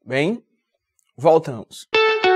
Bem, voltamos.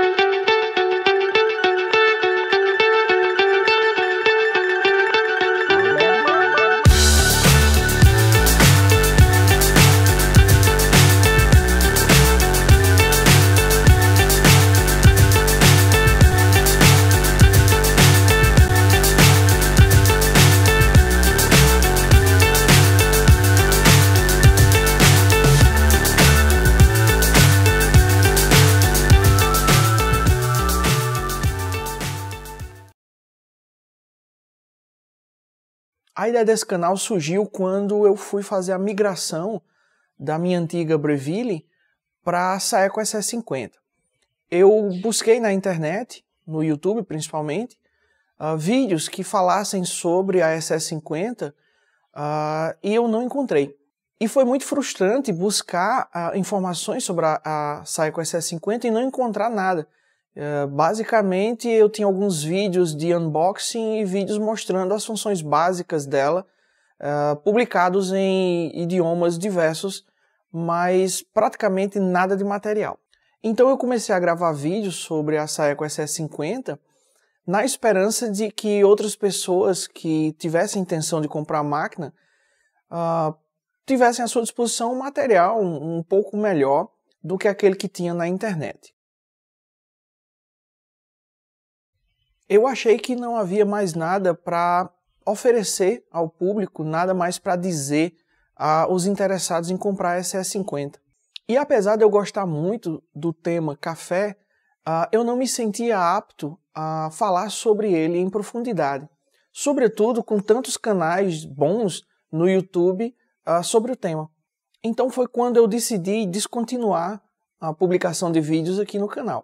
A ideia desse canal surgiu quando eu fui fazer a migração da minha antiga Breville para a Saeco SS50. Eu busquei na internet, no YouTube principalmente, vídeos que falassem sobre a SS50 e eu não encontrei. E foi muito frustrante buscar informações sobre a Saeco SS50 e não encontrar nada. Basicamente, eu tinha alguns vídeos de unboxing e vídeos mostrando as funções básicas dela, publicados em idiomas diversos, mas praticamente nada de material. Então eu comecei a gravar vídeos sobre a Saeco SS50 na esperança de que outras pessoas que tivessem intenção de comprar a máquina tivessem à sua disposição um material um pouco melhor do que aquele que tinha na internet. Eu achei que não havia mais nada para oferecer ao público, nada mais para dizer aos interessados em comprar a SS50. E apesar de eu gostar muito do tema café, eu não me sentia apto a falar sobre ele em profundidade. Sobretudo com tantos canais bons no YouTube sobre o tema. Então foi quando eu decidi descontinuar a publicação de vídeos aqui no canal.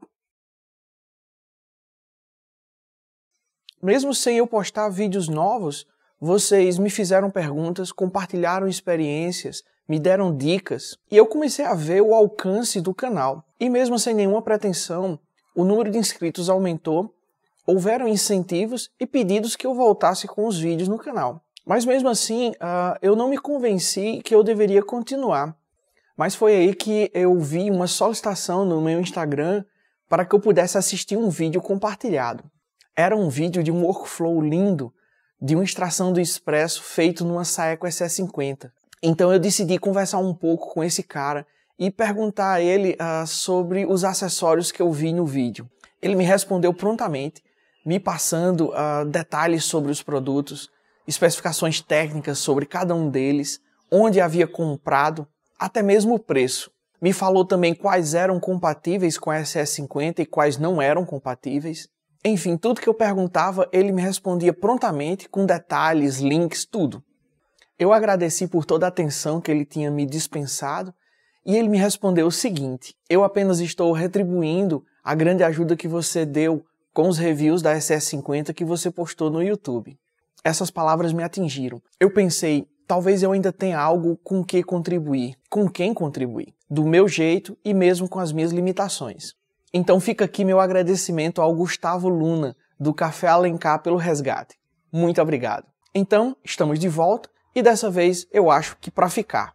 Mesmo sem eu postar vídeos novos, vocês me fizeram perguntas, compartilharam experiências, me deram dicas e eu comecei a ver o alcance do canal. E mesmo sem nenhuma pretensão, o número de inscritos aumentou, houveram incentivos e pedidos que eu voltasse com os vídeos no canal. Mas mesmo assim, eu não me convenci que eu deveria continuar. Mas foi aí que eu vi uma solicitação no meu Instagram para que eu pudesse assistir um vídeo compartilhado. Era um vídeo de um workflow lindo, de uma extração do expresso feito numa Saeco SS50. Então eu decidi conversar um pouco com esse cara e perguntar a ele sobre os acessórios que eu vi no vídeo. Ele me respondeu prontamente, me passando detalhes sobre os produtos, especificações técnicas sobre cada um deles, onde havia comprado, até mesmo o preço. Me falou também quais eram compatíveis com a SS50 e quais não eram compatíveis. Enfim, tudo que eu perguntava, ele me respondia prontamente, com detalhes, links, tudo. Eu agradeci por toda a atenção que ele tinha me dispensado e ele me respondeu o seguinte: eu apenas estou retribuindo a grande ajuda que você deu com os reviews da SS50 que você postou no YouTube. Essas palavras me atingiram. Eu pensei, talvez eu ainda tenha algo com que contribuir, com quem contribuir, do meu jeito e mesmo com as minhas limitações. Então fica aqui meu agradecimento ao Gustavo Luna, do Café Alencar, pelo resgate. Muito obrigado. Então, estamos de volta e dessa vez eu acho que para ficar.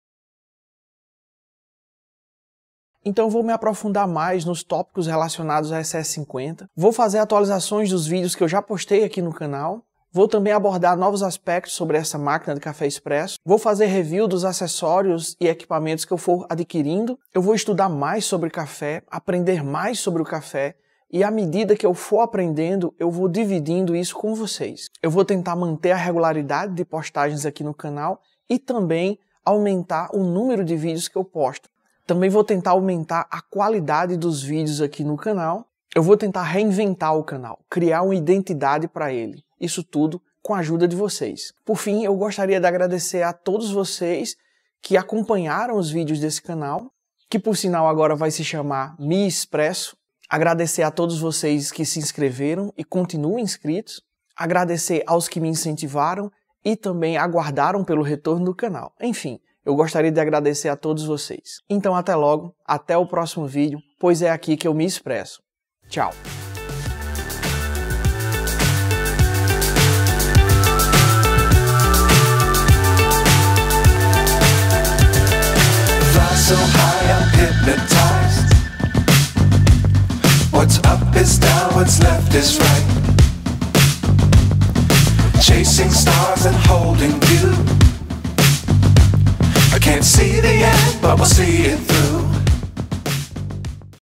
Então vou me aprofundar mais nos tópicos relacionados à SS50. Vou fazer atualizações dos vídeos que eu já postei aqui no canal. Vou também abordar novos aspectos sobre essa máquina de café expresso. Vou fazer review dos acessórios e equipamentos que eu for adquirindo. Eu vou estudar mais sobre café, aprender mais sobre o café e à medida que eu for aprendendo, eu vou dividindo isso com vocês. Eu vou tentar manter a regularidade de postagens aqui no canal e também aumentar o número de vídeos que eu posto. Também vou tentar aumentar a qualidade dos vídeos aqui no canal. Eu vou tentar reinventar o canal, criar uma identidade para ele. Isso tudo com a ajuda de vocês. Por fim, eu gostaria de agradecer a todos vocês que acompanharam os vídeos desse canal, que por sinal agora vai se chamar Mi Expresso. Agradecer a todos vocês que se inscreveram e continuam inscritos. Agradecer aos que me incentivaram e também aguardaram pelo retorno do canal. Enfim, eu gostaria de agradecer a todos vocês. Então até logo, até o próximo vídeo, pois é aqui que eu me expresso. Tchau! So high, I'm hypnotized. What's up is down, what's left is right. Chasing stars and holding you. I can't see the end, but we'll see it through.